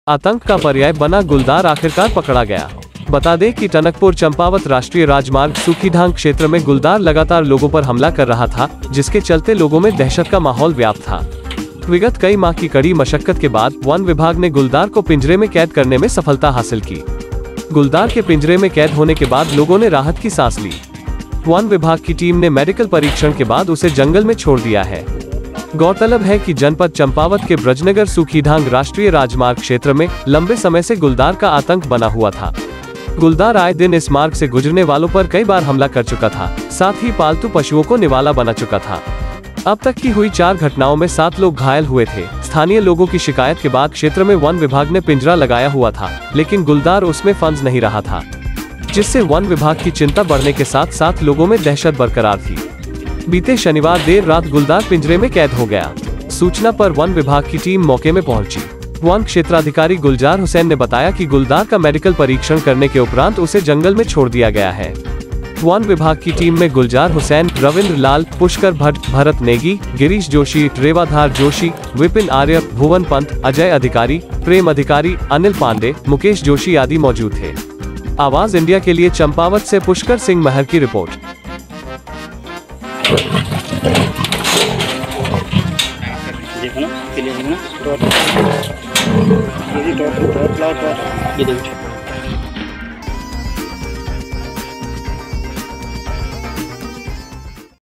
आतंक का पर्याय बना गुलदार आखिरकार पकड़ा गया। बता दें कि टनकपुर चंपावत राष्ट्रीय राजमार्ग सूखीढांग क्षेत्र में गुलदार लगातार लोगों पर हमला कर रहा था, जिसके चलते लोगों में दहशत का माहौल व्याप्त था। विगत कई माह की कड़ी मशक्कत के बाद वन विभाग ने गुलदार को पिंजरे में कैद करने में सफलता हासिल की। गुलदार के पिंजरे में कैद होने के बाद लोगों ने राहत की सांस ली। वन विभाग की टीम ने मेडिकल परीक्षण के बाद उसे जंगल में छोड़ दिया है। गौरतलब है कि जनपद चंपावत के ब्रजनगर सूखीढांग राष्ट्रीय राजमार्ग क्षेत्र में लंबे समय से गुलदार का आतंक बना हुआ था। गुलदार आए दिन इस मार्ग से गुजरने वालों पर कई बार हमला कर चुका था, साथ ही पालतू पशुओं को निवाला बना चुका था। अब तक की हुई 4 घटनाओं में 7 लोग घायल हुए थे। स्थानीय लोगों की शिकायत के बाद क्षेत्र में वन विभाग ने पिंजरा लगाया हुआ था, लेकिन गुलदार उसमें फंस नहीं रहा था, जिससे वन विभाग की चिंता बढ़ने के साथ साथ लोगों में दहशत बरकरार थी। बीते शनिवार देर रात गुलदार पिंजरे में कैद हो गया। सूचना पर वन विभाग की टीम मौके में पहुंची। वन क्षेत्राधिकारी गुलजार हुसैन ने बताया कि गुलदार का मेडिकल परीक्षण करने के उपरांत उसे जंगल में छोड़ दिया गया है। वन विभाग की टीम में गुलजार हुसैन, रविंद्र लाल, पुष्कर भट्ट, भरत नेगी, गिरीश जोशी, रेवाधार जोशी, विपिन आर्य, भुवन पंत, अजय अधिकारी, प्रेम अधिकारी, अनिल पांडे, मुकेश जोशी आदि मौजूद थे। आवाज इंडिया के लिए चंपावत से पुष्कर सिंह महर की रिपोर्ट। देखो ना,